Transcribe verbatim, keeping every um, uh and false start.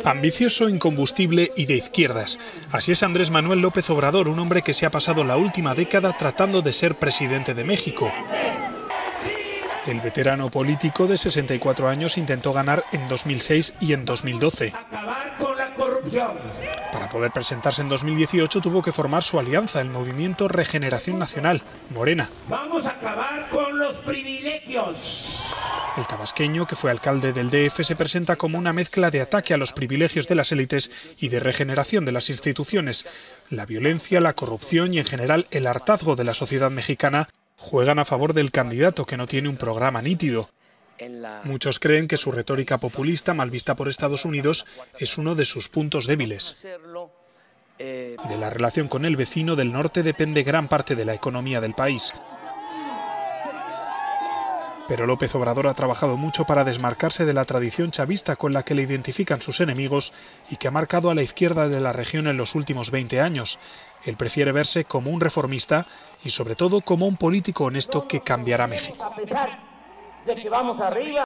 Ambicioso, incombustible y de izquierdas. Así es Andrés Manuel López Obrador, un hombre que se ha pasado la última década tratando de ser presidente de México. El veterano político de sesenta y cuatro años intentó ganar en dos mil seis y en dos mil doce. Acabar con la corrupción. Para poder presentarse en dos mil dieciocho tuvo que formar su alianza, el Movimiento Regeneración Nacional, Morena. Vamos a acabar con los privilegios. El tabasqueño, que fue alcalde del D F, se presenta como una mezcla de ataque a los privilegios de las élites y de regeneración de las instituciones. La violencia, la corrupción y, en general, el hartazgo de la sociedad mexicana juegan a favor del candidato, que no tiene un programa nítido. Muchos creen que su retórica populista, mal vista por Estados Unidos, es uno de sus puntos débiles. De la relación con el vecino del norte depende gran parte de la economía del país. Pero López Obrador ha trabajado mucho para desmarcarse de la tradición chavista con la que le identifican sus enemigos y que ha marcado a la izquierda de la región en los últimos veinte años. Él prefiere verse como un reformista y, sobre todo, como un político honesto que cambiará México. A pesar de que vamos arriba.